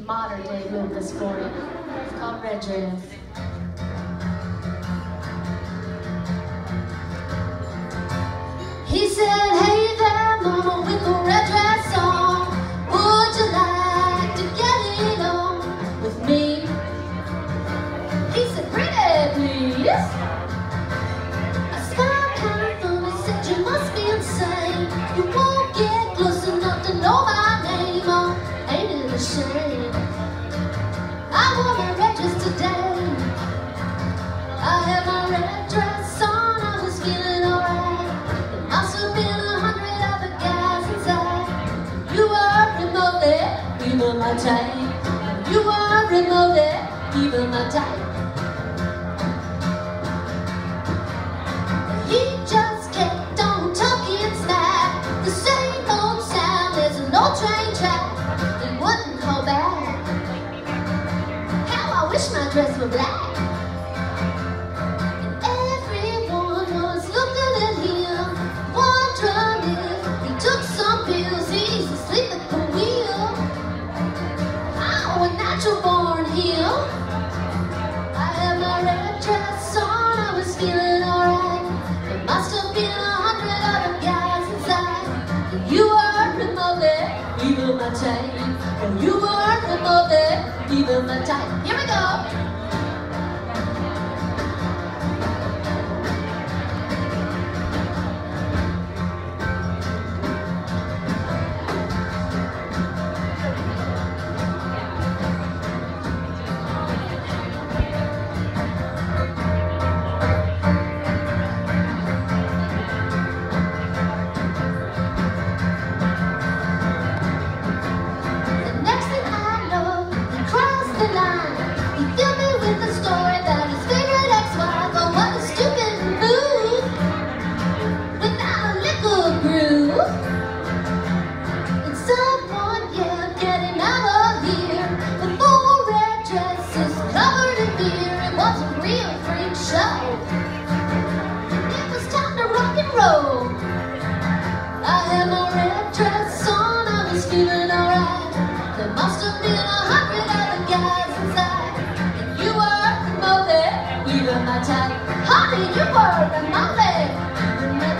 modern day Memphis for you. It's called Red Dress. He said, hey there, mama, with a red dress on, would you like to get it on with me? He said, pretty please. I smiled kind of funny, said, you must be insane. You won't get close enough to know my name. Oh, ain't it a shame? I wore my red dress today. I had my red dress on, I was feeling alright. There must have been 100 other guys inside. You are remotely, even my type. You are remotely, even my type. He just kept on talking smack. The same old sound, there's an old train track. It wouldn't hold back. How I wish my dress were black. Born heel. I had my red dress on, I was feeling alright. There must have been 100 other guys inside. And you are remotely, even my type. And you are remotely, even my type. Here we go. I had my red dress on, I was feeling alright. There must have been 100 other guys inside. And you were remotely, even my type. Honey, you were remotely, even my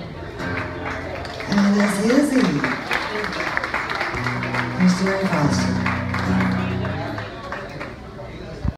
type. And that's IZZI. Mr. Foster.